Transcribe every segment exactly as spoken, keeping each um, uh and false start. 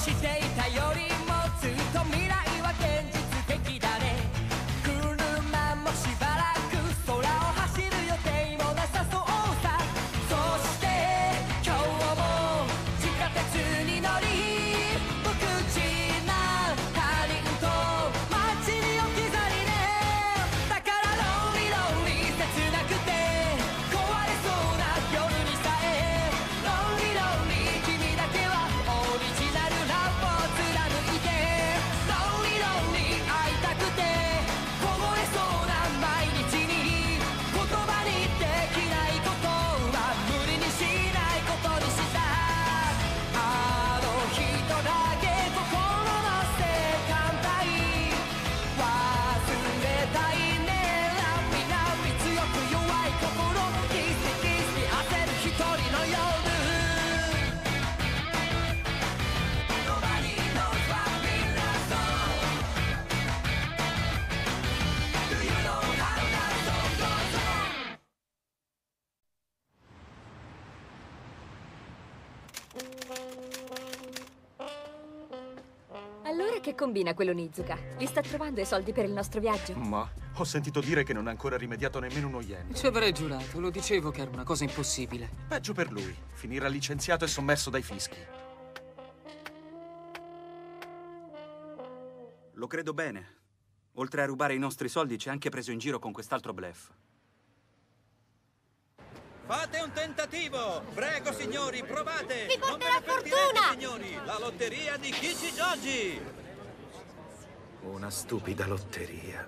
していたよりもずっと未来は現実的だね車もしばらく空を走る予定もなさそうさそして今日も地下鉄に乗り無口な他人と街に置き去りねだからロンリロンリ切なくて壊れそうな夜にさえロンリロンリ君だけはオリジナルラブを貫いてロンリロンリ会いたくて凍えそうな毎日に言葉にできないことは無理にしないことにしたあの人だけ心の性感帯忘れたいねラビラビ強く弱い心キスキスに焦る一人の夜Nobody knows what we love so Do you know how that song goes on? Allora che combina quello Nizuka? Li sta trovando i soldi per il nostro viaggio? Ma ho sentito dire che non ha ancora rimediato nemmeno uno yen. Ci avrei giurato, lo dicevo che era una cosa impossibile. Peggio per lui. Finirà licenziato e sommerso dai fischi. Lo credo bene. Oltre a rubare i nostri soldi, ci ha anche preso in giro con quest'altro bluff. Fate un tentativo! Prego, signori, provate! Vi Non ve porterà ne pentirete, fortuna! signori! La lotteria di Kichijoji! Una stupida lotteria.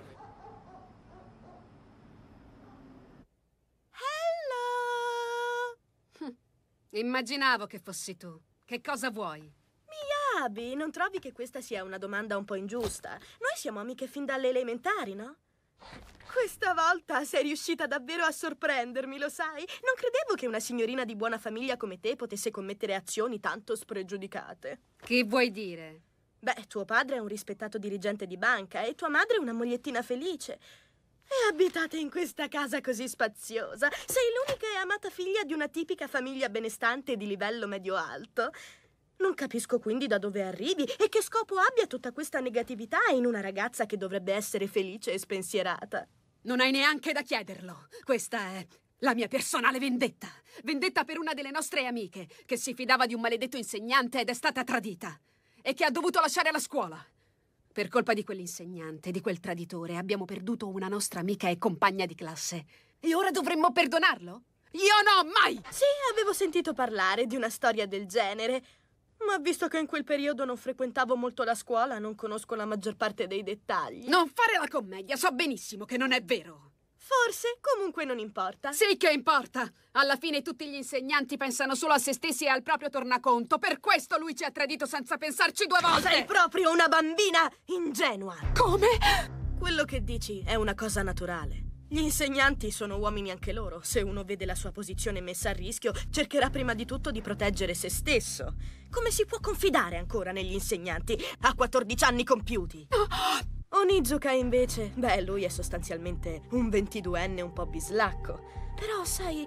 Hello! Immaginavo che fossi tu. Che cosa vuoi? Miyabi, non trovi che questa sia una domanda un po' ingiusta? Noi siamo amiche fin dalle elementari, no? Questa volta sei riuscita davvero a sorprendermi, lo sai? Non credevo che una signorina di buona famiglia come te potesse commettere azioni tanto spregiudicate. Che vuoi dire? Beh, tuo padre è un rispettato dirigente di banca e tua madre è una mogliettina felice. E abitate in questa casa così spaziosa. Sei l'unica e amata figlia di una tipica famiglia benestante di livello medio-alto. Non capisco quindi da dove arrivi e che scopo abbia tutta questa negatività in una ragazza che dovrebbe essere felice e spensierata. Non hai neanche da chiederlo. Questa è la mia personale vendetta. Vendetta per una delle nostre amiche, che si fidava di un maledetto insegnante ed è stata tradita. E che ha dovuto lasciare la scuola. Per colpa di quell'insegnante, di quel traditore, abbiamo perduto una nostra amica e compagna di classe. E ora dovremmo perdonarlo? Io no, mai! Sì, avevo sentito parlare di una storia del genere. Ma visto che in quel periodo non frequentavo molto la scuola, non conosco la maggior parte dei dettagli. Non fare la commedia, so benissimo che non è vero. Forse, comunque non importa. Sì che importa. Alla fine tutti gli insegnanti pensano solo a se stessi e al proprio tornaconto. Per questo lui ci ha tradito senza pensarci due volte. Sei proprio una bambina ingenua. Come? Quello che dici è una cosa naturale. Gli insegnanti sono uomini anche loro. Se uno vede la sua posizione messa a rischio, cercherà prima di tutto di proteggere se stesso. Come si può confidare ancora negli insegnanti a quattordici anni compiuti? Onizuka invece, beh, lui è sostanzialmente un ventiduenne un po' bislacco. Però, sai,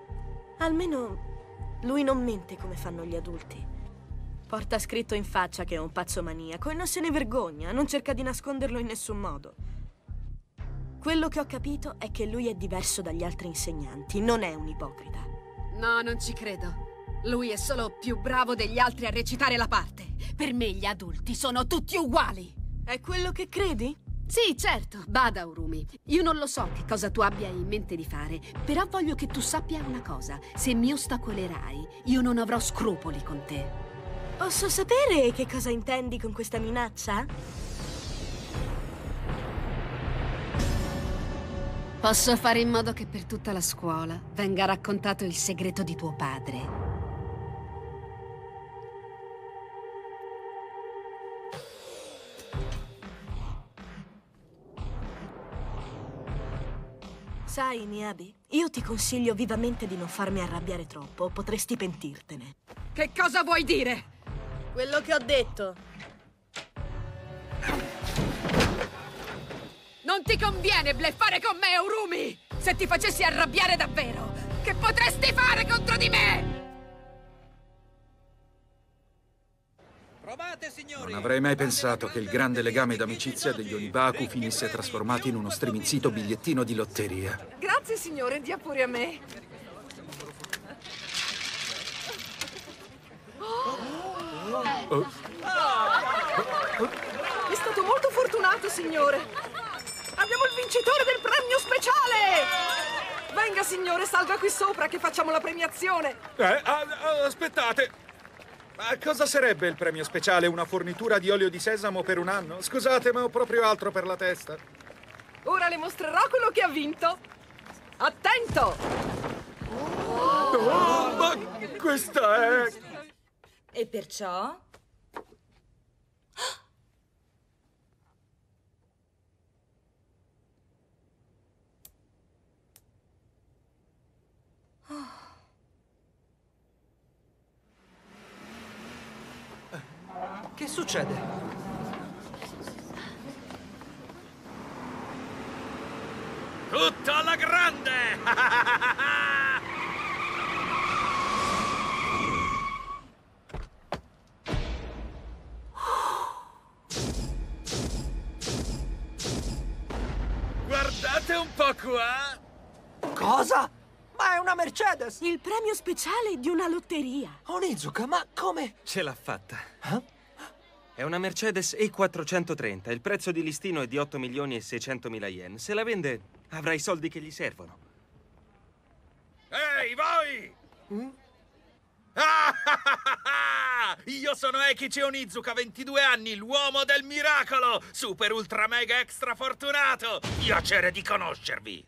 almeno lui non mente come fanno gli adulti. Porta scritto in faccia che è un pazzo maniaco e non se ne vergogna, non cerca di nasconderlo in nessun modo. Quello che ho capito è che lui è diverso dagli altri insegnanti, non è un ipocrita. No, non ci credo. Lui è solo più bravo degli altri a recitare la parte. Per me gli adulti sono tutti uguali. È quello che credi? Sì, certo. Bada, Urumi. Io non lo so che cosa tu abbia in mente di fare, però voglio che tu sappia una cosa. Se mi ostacolerai, io non avrò scrupoli con te. Posso sapere che cosa intendi con questa minaccia? Posso fare in modo che per tutta la scuola venga raccontato il segreto di tuo padre. Sai, Miyabi, io ti consiglio vivamente di non farmi arrabbiare troppo, potresti pentirtene. Che cosa vuoi dire? Quello che ho detto. Non ti conviene bluffare con me, Urumi! Se ti facessi arrabbiare davvero, che potresti fare contro di me? Provate, signori! Non avrei mai pensato che il grande legame d'amicizia degli Onibaku finisse trasformato in uno striminzito bigliettino di lotteria. Grazie, signore, dia pure a me. Oh. È stato molto fortunato, signore. Abbiamo il vincitore del premio speciale! Venga, signore, salga qui sopra che facciamo la premiazione. Eh, ah, ah, aspettate. Ma cosa sarebbe il premio speciale? Una fornitura di olio di sesamo per un anno? Scusate, ma ho proprio altro per la testa. Ora le mostrerò quello che ha vinto. Attento! Oh, ma questa è... E perciò? Che succede? Tutto alla grande! Guardate un po' qua! Cosa? Ma è una Mercedes! Il premio speciale di una lotteria. Onizuka, ma come? Ce l'ha fatta. Eh? È una Mercedes E quattrocentotrenta. Il prezzo di listino è di otto milioni e seicentomila yen. Se la vende, avrà i soldi che gli servono. Ehi, voi! Mm? Io sono Eikichi Onizuka, ventidue anni, l'uomo del miracolo! Super ultra mega extra fortunato! Piacere di conoscervi!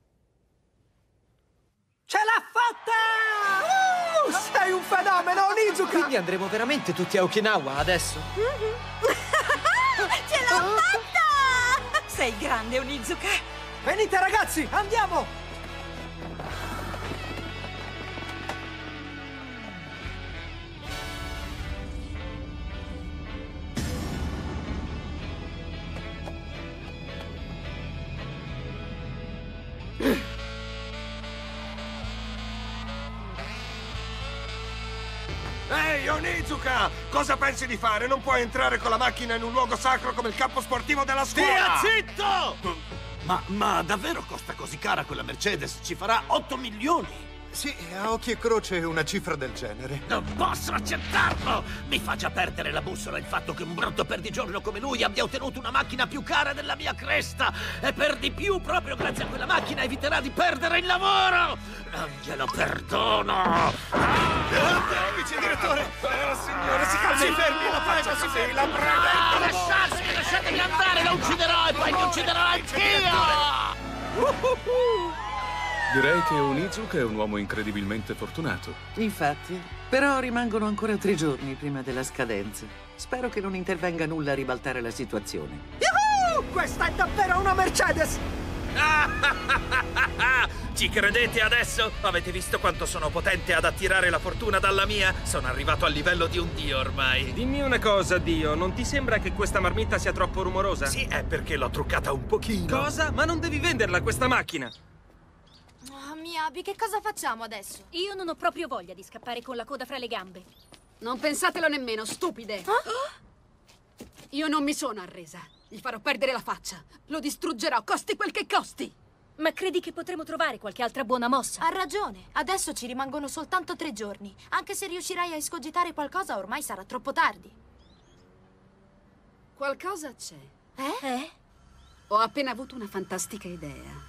Ce l'ha fatta! Uh, sei un fenomeno, Onizuka! Quindi andremo veramente tutti a Okinawa adesso? Ce l'ho fatta! Sei grande, Onizuka! Venite, ragazzi, andiamo! Ehi, Onizuka! Cosa pensi di fare? Non puoi entrare con la macchina in un luogo sacro come il campo sportivo della scuola! Stia zitto! Ma, ma davvero costa così cara quella Mercedes? Ci farà otto milioni! Sì, a occhio e croce una cifra del genere. Non posso accettarlo! Mi fa già perdere la bussola il fatto che un brutto perdigiorno come lui abbia ottenuto una macchina più cara della mia cresta! E per di più, proprio grazie a quella macchina, eviterà di perdere il lavoro! Non glielo perdono! Vice direttore! Oh, signore, si calmi! Si fermi, la prego, si fermi, la prego! Ah, lasciatemi, lasciatemi andare! La ucciderò e poi mi ucciderò anch'io! Direi che Onizuka è un uomo incredibilmente fortunato. Infatti, però rimangono ancora tre giorni prima della scadenza. Spero che non intervenga nulla a ribaltare la situazione. Yuhu! Questa è davvero una Mercedes! Ci credete adesso? Avete visto quanto sono potente ad attirare la fortuna dalla mia? Sono arrivato al livello di un dio ormai. Dimmi una cosa, Dio, non ti sembra che questa marmitta sia troppo rumorosa? Sì, è perché l'ho truccata un pochino. Cosa? Ma non devi venderla questa macchina! Miyabi, che cosa facciamo adesso? Io non ho proprio voglia di scappare con la coda fra le gambe. Non pensatelo nemmeno, stupide. Ah? Io non mi sono arresa. Gli farò perdere la faccia. Lo distruggerò, costi quel che costi. Ma credi che potremo trovare qualche altra buona mossa? Ha ragione. Adesso ci rimangono soltanto tre giorni. Anche se riuscirai a escogitare qualcosa, ormai sarà troppo tardi. Qualcosa c'è. Eh? Eh? Ho appena avuto una fantastica idea.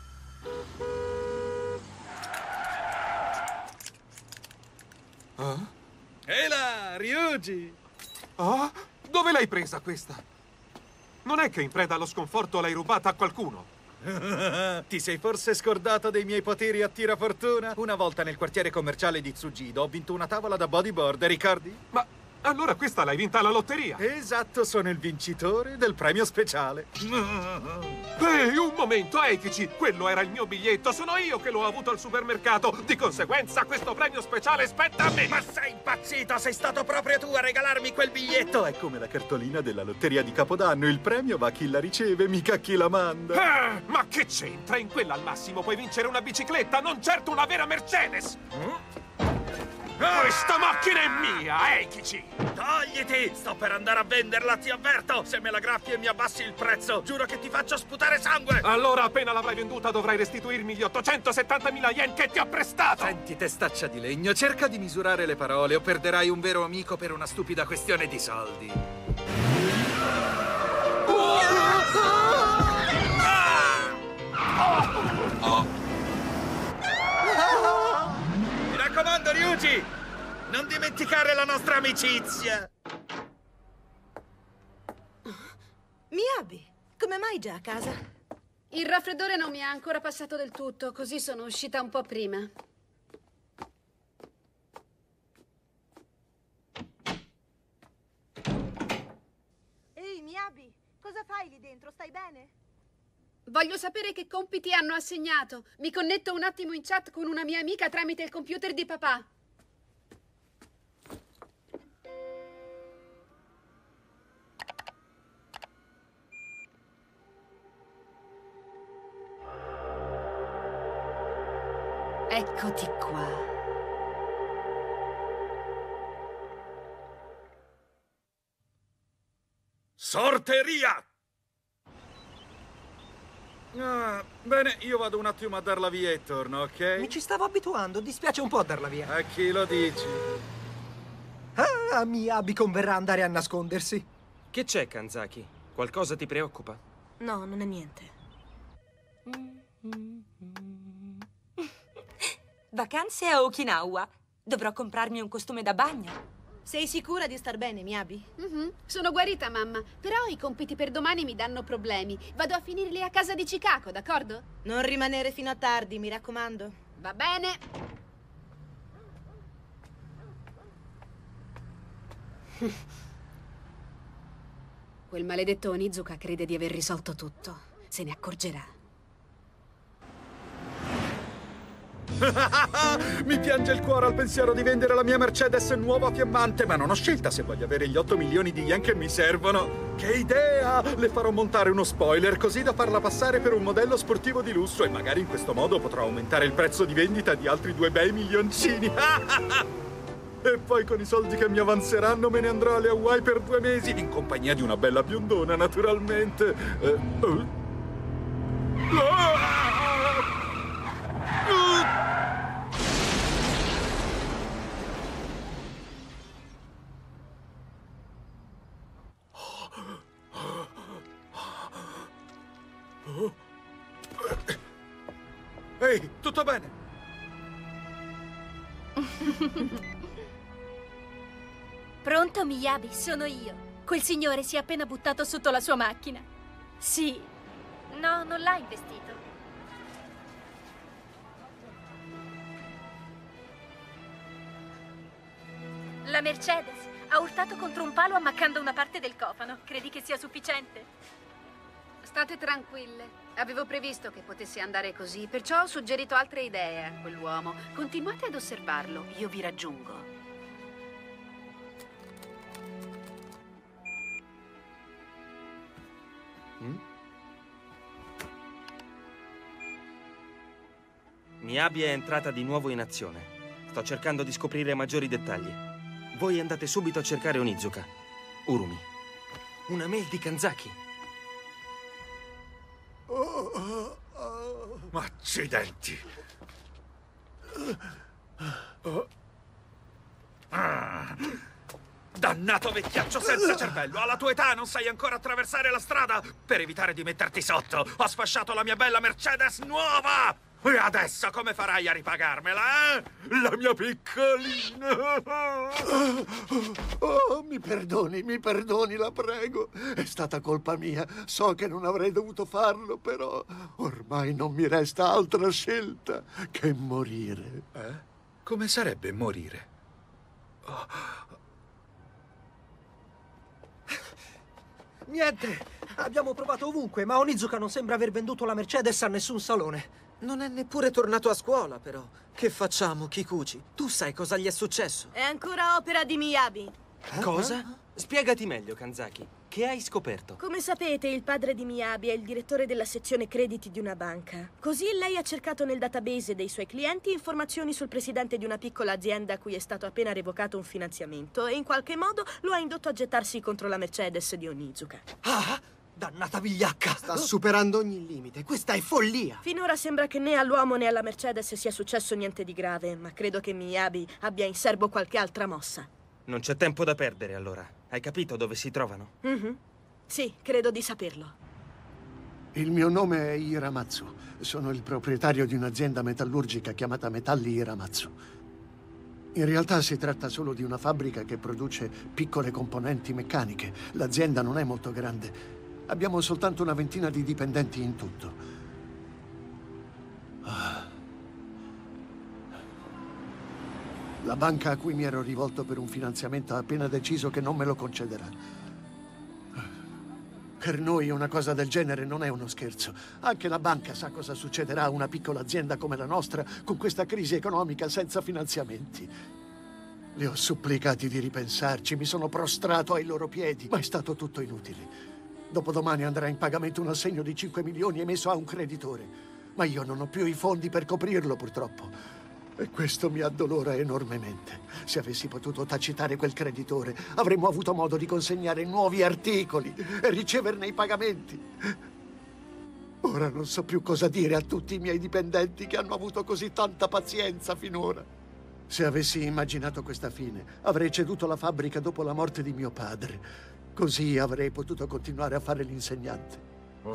Oh? E là, Ryuji! Oh? Dove l'hai presa questa? Non è che in preda allo sconforto l'hai rubata a qualcuno? Ti sei forse scordato dei miei poteri a tirafortuna? Una volta nel quartiere commerciale di Tsujido ho vinto una tavola da bodyboard, ricordi? Ma allora questa l'hai vinta alla lotteria? Esatto, sono il vincitore del premio speciale. Ehi, un momento, Eikichi! Quello era il mio biglietto, sono io che l'ho avuto al supermercato. Di conseguenza, questo premio speciale spetta a me. Ma sei impazzito? Sei stato proprio tu a regalarmi quel biglietto? È come la cartolina della lotteria di Capodanno. Il premio va a chi la riceve, mica a chi la manda. Eh, ma che c'entra? In quella al massimo puoi vincere una bicicletta, non certo una vera Mercedes! Questa macchina è mia, Eikichi! Togliti! Sto per andare a venderla, ti avverto! Se me la graffi e mi abbassi il prezzo, giuro che ti faccio sputare sangue! Allora, appena l'avrai venduta, dovrai restituirmi gli ottocentosettantamila yen che ti ho prestato! Senti, testaccia di legno, cerca di misurare le parole o perderai un vero amico per una stupida questione di soldi. Mi raccomando, Ryuji! Non dimenticare la nostra amicizia! Miyabi, come mai già a casa? Il raffreddore non mi ha ancora passato del tutto, così sono uscita un po' prima. Ehi, Miyabi, cosa fai lì dentro? Stai bene? Voglio sapere che compiti hanno assegnato. Mi connetto un attimo in chat con una mia amica tramite il computer di papà. Eccoti qua. Sorteria! Ah, bene, io vado un attimo a darla via e torno, ok? Mi ci stavo abituando, dispiace un po' a darla via. A chi lo dici? Ah, a Miyabi converrà andare a nascondersi. Che c'è, Kanzaki? Qualcosa ti preoccupa? No, non è niente. Vacanze a Okinawa. Dovrò comprarmi un costume da bagno. Sei sicura di star bene, Miyabi? Mm-hmm. Sono guarita, mamma. Però i compiti per domani mi danno problemi. Vado a finirli a casa di Chikako, d'accordo? Non rimanere fino a tardi, mi raccomando. Va bene. Quel maledetto Onizuka crede di aver risolto tutto. Se ne accorgerà. Mi piange il cuore al pensiero di vendere la mia Mercedes nuova fiammante, ma non ho scelta se voglio avere gli otto milioni di yen che mi servono. Che idea! Le farò montare uno spoiler così da farla passare per un modello sportivo di lusso e magari in questo modo potrò aumentare il prezzo di vendita di altri due bei milioncini. E poi con i soldi che mi avanzeranno me ne andrò alle Hawaii per due mesi, in compagnia di una bella biondona, naturalmente. Eh, eh. Ah! Ehi, tutto bene? Pronto, Miyabi? Sono io. Quel signore si è appena buttato sotto la sua macchina. Sì. No, non l'ha investito. La Mercedes ha urtato contro un palo ammaccando una parte del cofano. Credi che sia sufficiente? State tranquille. Avevo previsto che potesse andare così, perciò ho suggerito altre idee a quell'uomo. Continuate ad osservarlo, io vi raggiungo. Mm? Miyabi è entrata di nuovo in azione. Sto cercando di scoprire maggiori dettagli. Voi andate subito a cercare Onizuka. Urumi. Una mail di Kanzaki. Accidenti! Ah. Dannato vecchiaccio senza cervello! Alla tua età non sai ancora attraversare la strada! Per evitare di metterti sotto, ho sfasciato la mia bella Mercedes nuova! E adesso come farai a ripagarmela, eh? La mia piccolina! Oh, mi perdoni, mi perdoni, la prego. È stata colpa mia. So che non avrei dovuto farlo, però ormai non mi resta altra scelta che morire. Eh? Come sarebbe morire? Oh. Niente, abbiamo provato ovunque, ma Onizuka non sembra aver venduto la Mercedes a nessun salone. Non è neppure tornato a scuola, però. Che facciamo, Kikuchi? Tu sai cosa gli è successo? È ancora opera di Miyabi. Cosa? Spiegati meglio, Kanzaki. Che hai scoperto? Come sapete, il padre di Miyabi è il direttore della sezione crediti di una banca. Così lei ha cercato nel database dei suoi clienti informazioni sul presidente di una piccola azienda a cui è stato appena revocato un finanziamento e in qualche modo lo ha indotto a gettarsi contro la Mercedes di Onizuka. Ah, dannata vigliacca! Sta superando ogni limite. Questa è follia! Finora sembra che né all'uomo né alla Mercedes sia successo niente di grave, ma credo che Miyabi abbia in serbo qualche altra mossa. Non c'è tempo da perdere, allora. Hai capito dove si trovano? Mm-hmm. Sì, credo di saperlo. Il mio nome è Hiramatsu. Sono il proprietario di un'azienda metallurgica chiamata Metalli Hiramatsu. In realtà si tratta solo di una fabbrica che produce piccole componenti meccaniche. L'azienda non è molto grande. Abbiamo soltanto una ventina di dipendenti in tutto. Ah. La banca a cui mi ero rivolto per un finanziamento ha appena deciso che non me lo concederà. Per noi una cosa del genere non è uno scherzo. Anche la banca sa cosa succederà a una piccola azienda come la nostra con questa crisi economica senza finanziamenti. Li ho supplicati di ripensarci, mi sono prostrato ai loro piedi, ma è stato tutto inutile. Dopodomani andrà in pagamento un assegno di cinque milioni emesso a un creditore. Ma io non ho più i fondi per coprirlo, purtroppo. E questo mi addolora enormemente. Se avessi potuto tacitare quel creditore, avremmo avuto modo di consegnare nuovi articoli e riceverne i pagamenti. Ora non so più cosa dire a tutti i miei dipendenti che hanno avuto così tanta pazienza finora. Se avessi immaginato questa fine, avrei ceduto la fabbrica dopo la morte di mio padre. Così avrei potuto continuare a fare l'insegnante. Oh?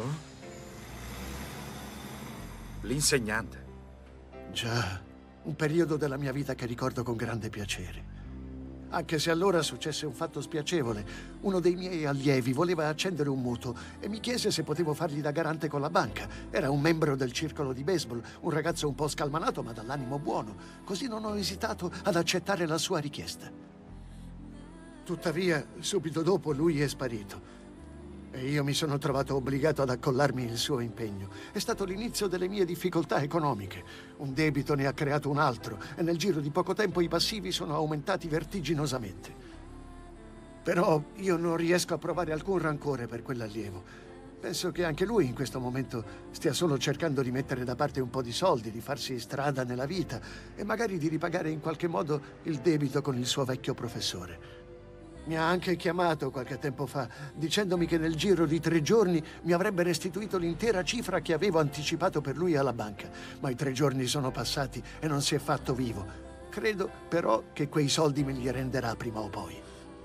L'insegnante? Già. Un periodo della mia vita che ricordo con grande piacere. Anche se allora successe un fatto spiacevole, uno dei miei allievi voleva accendere un mutuo e mi chiese se potevo fargli da garante con la banca. Era un membro del circolo di baseball, un ragazzo un po' scalmanato ma dall'animo buono. Così non ho esitato ad accettare la sua richiesta. Tuttavia, subito dopo lui è sparito. E io mi sono trovato obbligato ad accollarmi il suo impegno. È stato l'inizio delle mie difficoltà economiche. Un debito ne ha creato un altro e nel giro di poco tempo i passivi sono aumentati vertiginosamente. Però io non riesco a provare alcun rancore per quell'allievo. Penso che anche lui in questo momento stia solo cercando di mettere da parte un po' di soldi, di farsi strada nella vita e magari di ripagare in qualche modo il debito con il suo vecchio professore. Mi ha anche chiamato qualche tempo fa, dicendomi che nel giro di tre giorni mi avrebbe restituito l'intera cifra che avevo anticipato per lui alla banca. Ma i tre giorni sono passati e non si è fatto vivo. Credo però che quei soldi me li renderà prima o poi.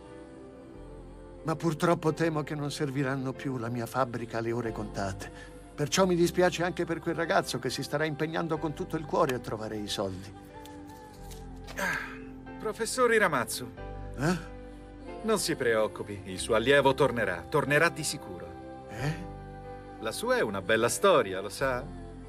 Ma purtroppo temo che non serviranno più, la mia fabbrica ha le ore contate. Perciò mi dispiace anche per quel ragazzo che si starà impegnando con tutto il cuore a trovare i soldi. Professor Hiramatsu. Eh? Non si preoccupi, il suo allievo tornerà, tornerà di sicuro. Eh? La sua è una bella storia, lo sa?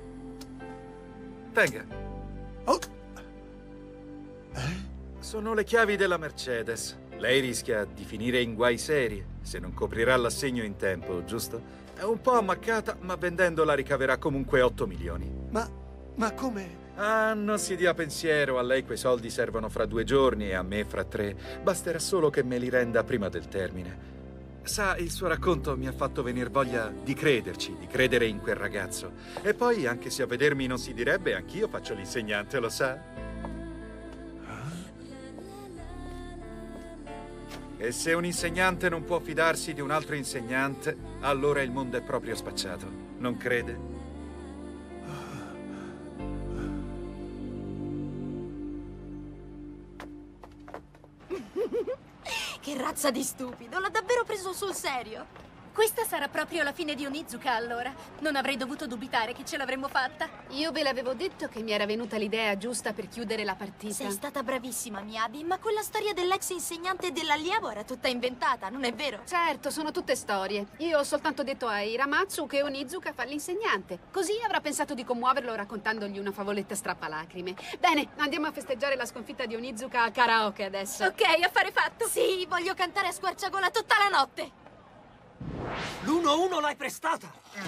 Tenga. Oh. Eh? Sono le chiavi della Mercedes. Lei rischia di finire in guai seri se non coprirà l'assegno in tempo, giusto? È un po' ammaccata, ma vendendola ricaverà comunque otto milioni. Ma... ma come... Ah, non si dia pensiero, a lei quei soldi servono fra due giorni e a me fra tre. Basterà solo che me li renda prima del termine. Sa, il suo racconto mi ha fatto venir voglia di crederci, di credere in quel ragazzo. E poi, anche se a vedermi non si direbbe, anch'io faccio l'insegnante, lo sa? E se un insegnante non può fidarsi di un altro insegnante, allora il mondo è proprio spacciato, non crede? Che razza di stupido, l'ha davvero preso sul serio. Questa sarà proprio la fine di Onizuka, allora. Non avrei dovuto dubitare che ce l'avremmo fatta. Io ve l'avevo detto che mi era venuta l'idea giusta per chiudere la partita. Sei stata bravissima, Miyabi, ma quella storia dell'ex insegnante e dell'allievo era tutta inventata, non è vero? Certo, sono tutte storie. Io ho soltanto detto a Hiramatsu che Onizuka fa l'insegnante. Così avrà pensato di commuoverlo raccontandogli una favoletta strappalacrime. Bene, andiamo a festeggiare la sconfitta di Onizuka a karaoke adesso. Ok, affare fatto. Sì, voglio cantare a squarciagola tutta la notte. L'uno uno l'hai prestata?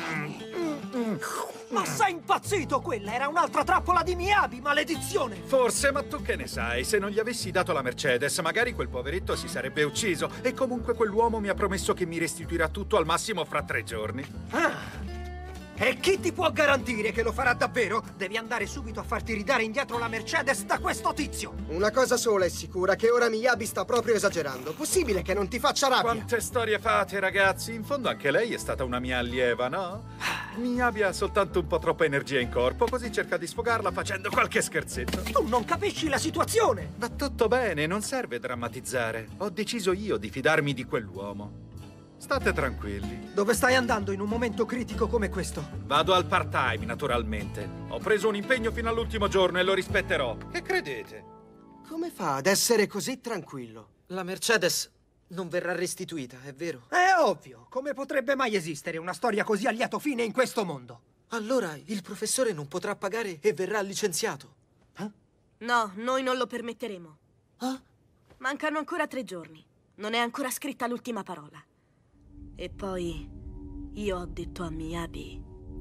Ma sei impazzito? Quella era un'altra trappola di Miyabi, maledizione! Forse, ma tu che ne sai? Se non gli avessi dato la Mercedes, magari quel poveretto si sarebbe ucciso. E comunque quell'uomo mi ha promesso che mi restituirà tutto al massimo fra tre giorni. Ah! E chi ti può garantire che lo farà davvero? Devi andare subito a farti ridare indietro la Mercedes da questo tizio! Una cosa sola è sicura, che ora Miyabi sta proprio esagerando. Possibile che non ti faccia rabbia? Quante storie fate, ragazzi? In fondo anche lei è stata una mia allieva, no? Miyabi ha soltanto un po' troppa energia in corpo, così cerca di sfogarla facendo qualche scherzetto. Tu non capisci la situazione! Va tutto bene, non serve drammatizzare. Ho deciso io di fidarmi di quell'uomo. State tranquilli. Dove stai andando in un momento critico come questo? Vado al part-time, naturalmente. Ho preso un impegno fino all'ultimo giorno e lo rispetterò. Che credete? Come fa ad essere così tranquillo? La Mercedes non verrà restituita, è vero? È ovvio. Come potrebbe mai esistere una storia così a lieto fine in questo mondo? Allora il professore non potrà pagare e verrà licenziato. Eh? No, noi non lo permetteremo. Ah? Mancano ancora tre giorni. Non è ancora scritta l'ultima parola. E poi io ho detto a Miyabi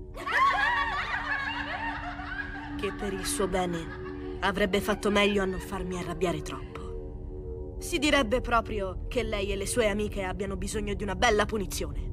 che per il suo bene avrebbe fatto meglio a non farmi arrabbiare troppo. Si direbbe proprio che lei e le sue amiche abbiano bisogno di una bella punizione.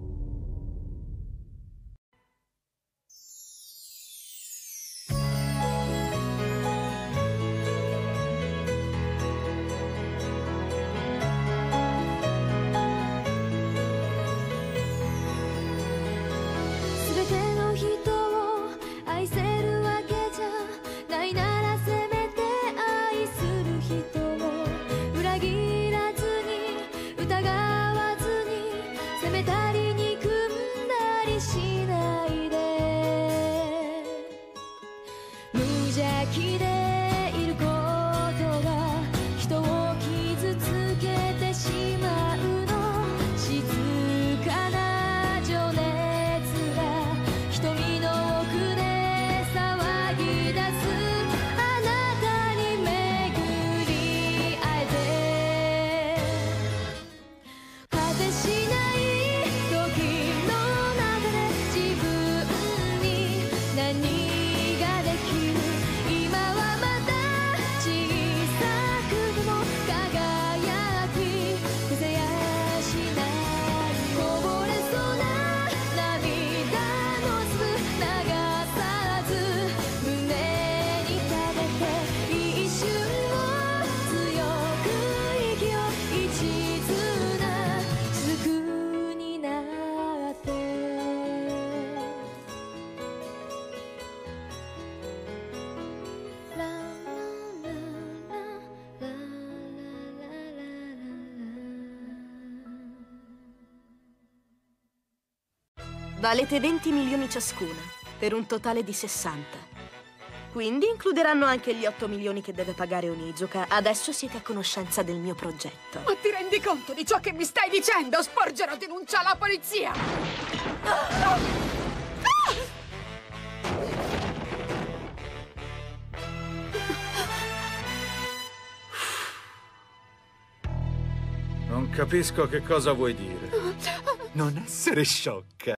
Valete venti milioni ciascuna, per un totale di sessanta. Quindi includeranno anche gli otto milioni che deve pagare Onizuka. Adesso siete a conoscenza del mio progetto. Ma ti rendi conto di ciò che mi stai dicendo? Sporgerò denuncia alla polizia! Ah! Ah! Non capisco che cosa vuoi dire. Non essere sciocca.